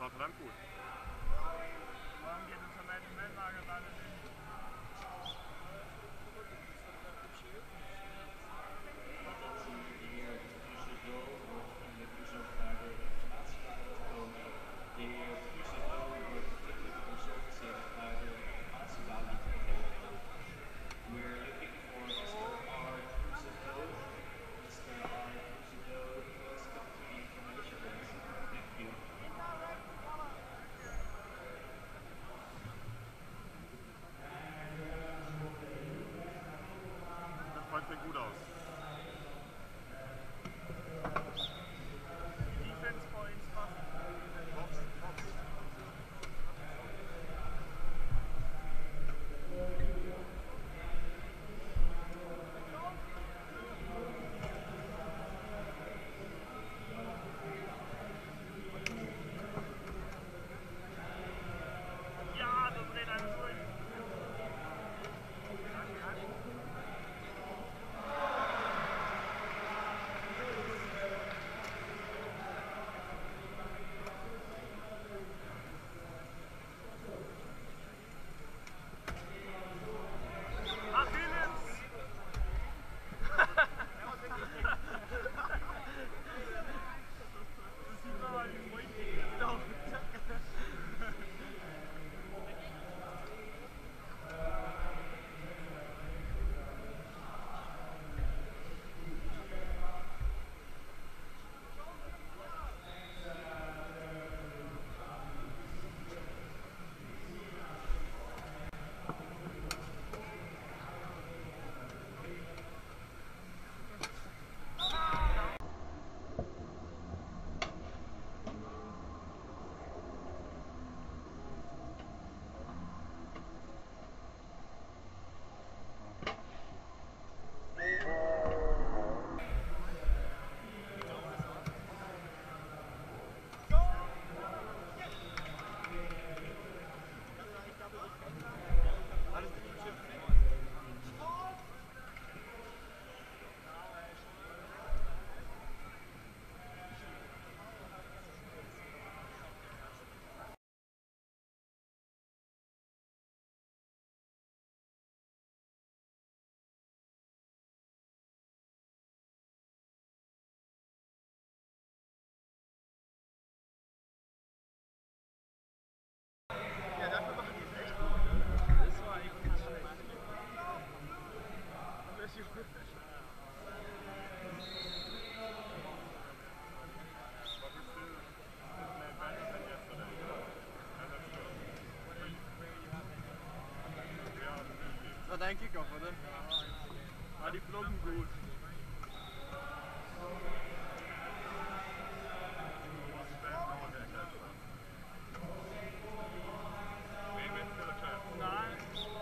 war verdammt gut. Morgen geht unser Weltlager dann in Das sieht gut aus. Defense Points machen. Box. Ja, da dreht einer durch. Ja, dafür machen die es echt gut, ne? Das war echt nicht schlecht. Das war dein Kickoff, oder? Ja, die flogen gut. Nein.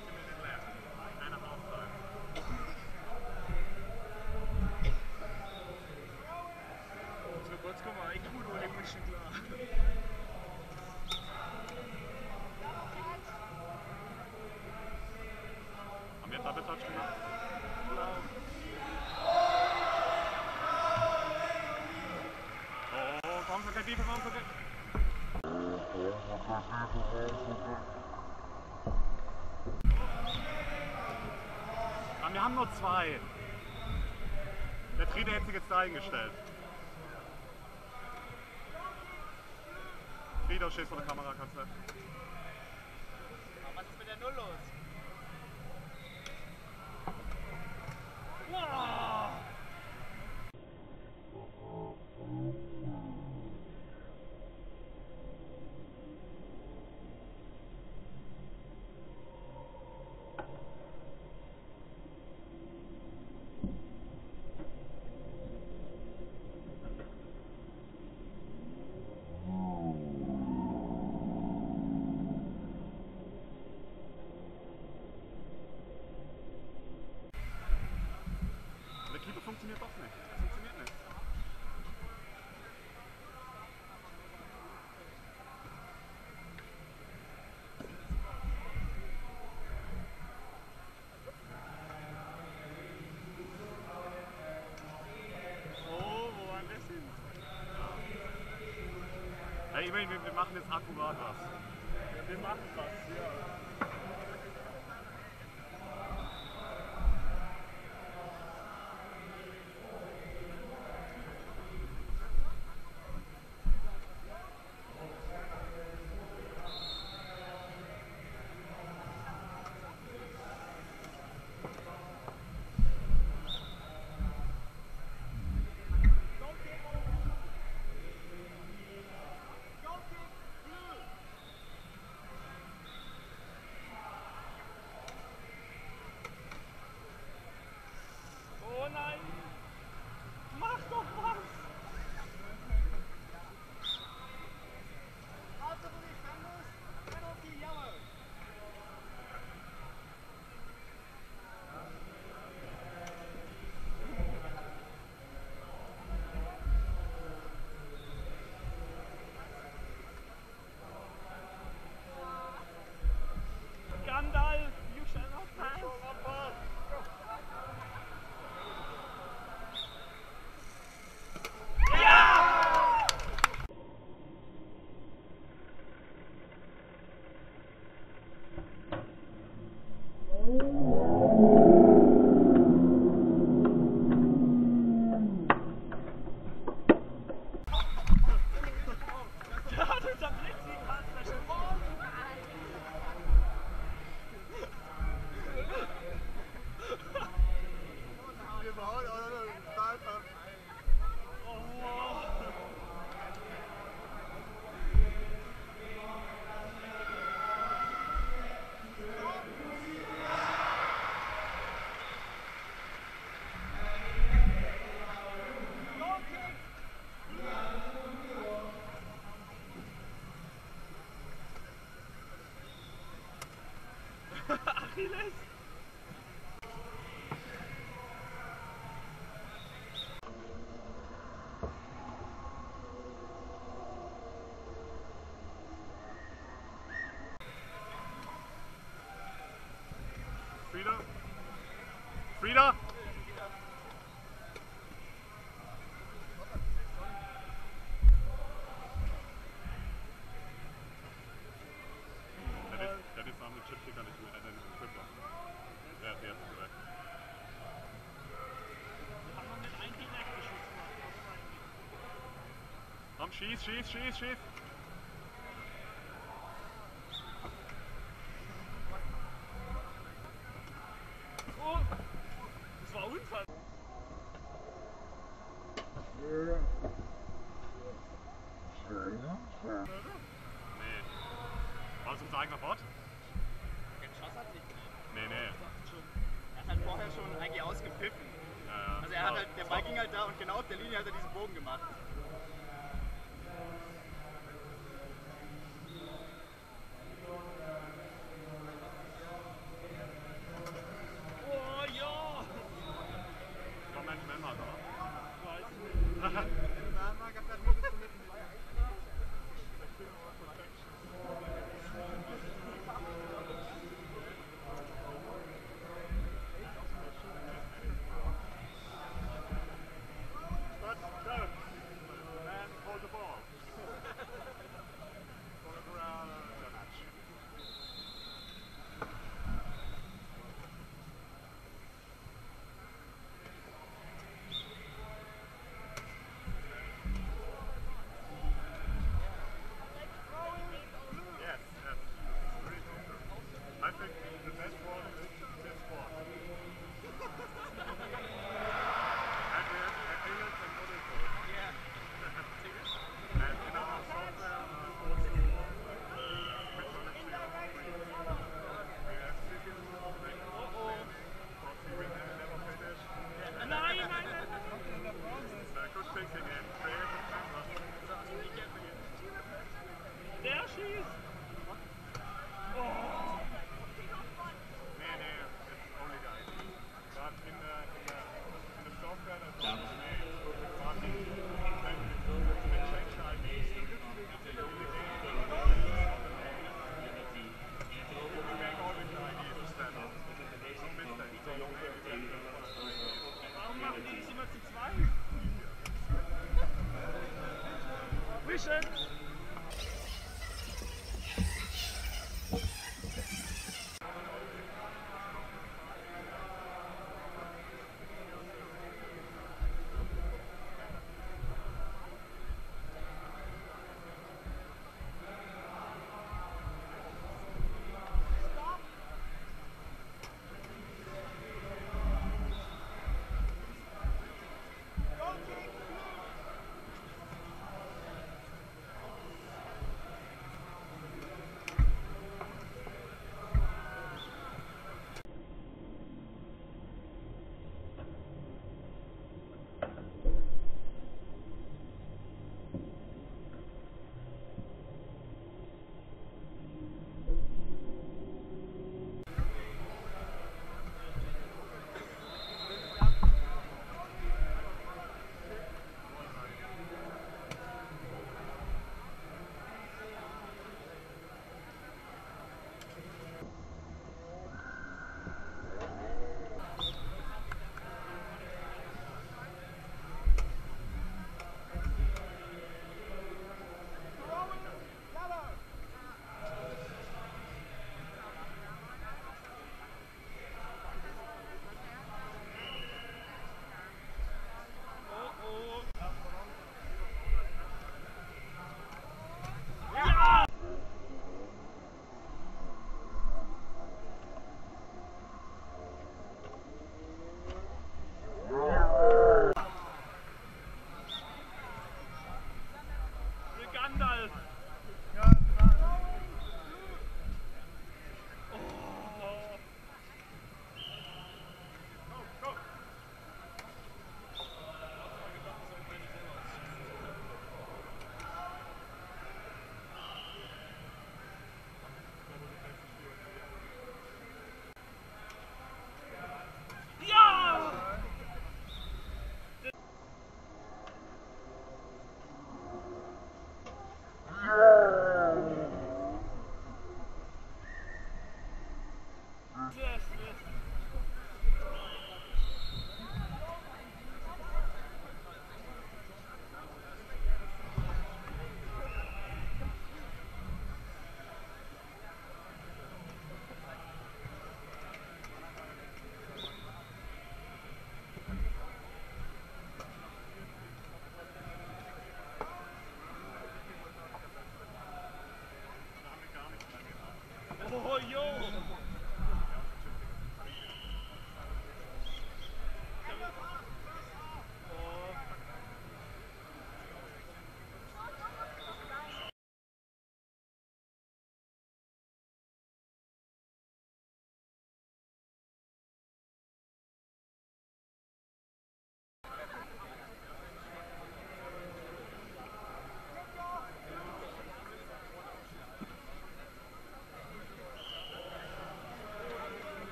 So kurz kommen wir echt gut ohne Mischen klar. Haben wir Double-Touch gemacht? Oh, komm, verkehrt, komm, verkehrt. Wir haben nur 2. Der dritte hätte sich jetzt da eingestellt. Frieda, stehst vor der Kamera, kannst du. Was ist mit der Null los? ich meine, wir machen jetzt akkurat was. Wir machen was, ja. Oh nein! Mach doch was! Also, wo ich kann muss, Penalty yellow. Gandalf, you shall not pass! Ja, du zerbrichst die Glasflasche. Wir bauen auch noch einen Stahlkampf. Achilles! Frieda? Frieda? Der ist am Chipsticker nicht mit, den Tripper. Der ist korrekt. Haben wir mit einem direkt geschossen. Komm, schieß, schieß, schieß, schieß! Oh! Das war Unfall! Nee. War das unser eigener Bot? Geschoss hat sich nicht. Nee, nee. Er hat halt vorher schon eigentlich ausgepfiffen. Ja, ja. Also er hat halt, der Ball ging halt da und genau auf der Linie hat er diesen Bogen gemacht. Oh ja! Komm, Mensch, Männer, oder? Weiß nicht. Let's go! And hold the ball. Going around the match. Yes, yes. Very good. I think the best one is this one. And we have Achilles and Monaco. Yeah. And in our software, also mythology we have Sibyl, we never finish. Nein, nein, nein! Good thinking in. Creative camera. Der schießt! Oh! Nee, nee, it's only guys. But in the software that's on the name, it's not the they change the IDs. We make all the IDs standard. Some mistakes. Warum machen die es immer zu zweit? Wischen!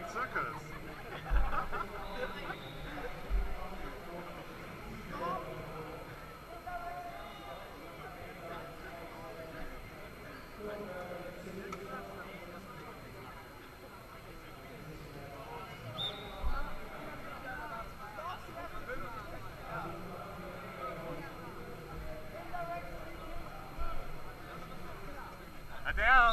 circles. Adele!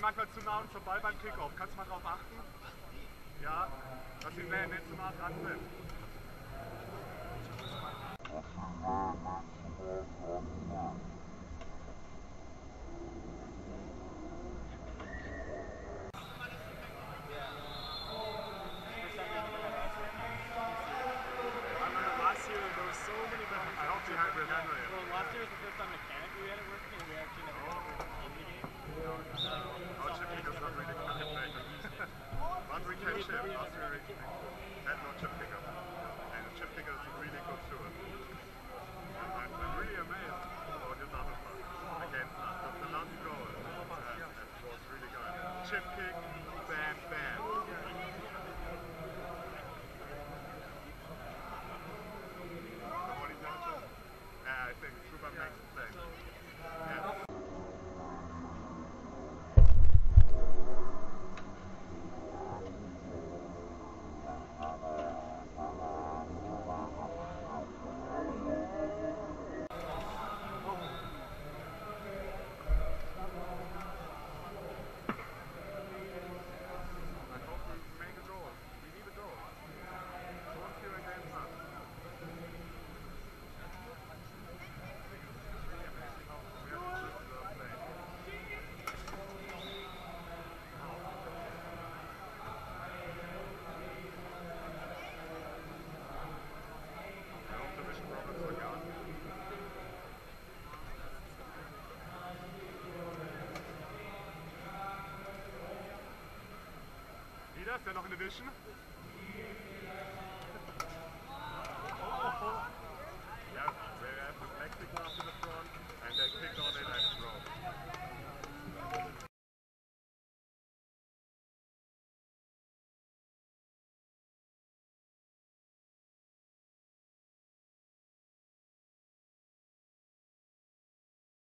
manchmal zu nah und vorbei beim Kickoff. Kannst du mal drauf achten? Ja, dass sie nicht zu nah dran sind. I hope you have remembered it. Well, last year was the first time mechanically we had it working, and we actually never had it working in the game. Our chip picker's not really penetrating. One we can chip, last year we had no chip picker. And the chip picker is really good tool. I'm really amazed about this other part against us. The last goal, it was really good. Chip kick, bam, bam. I think Super makes the play. Yeah. Ist der noch in Division? Yeah, they have the plexiglass in the front and they kick on it and throw.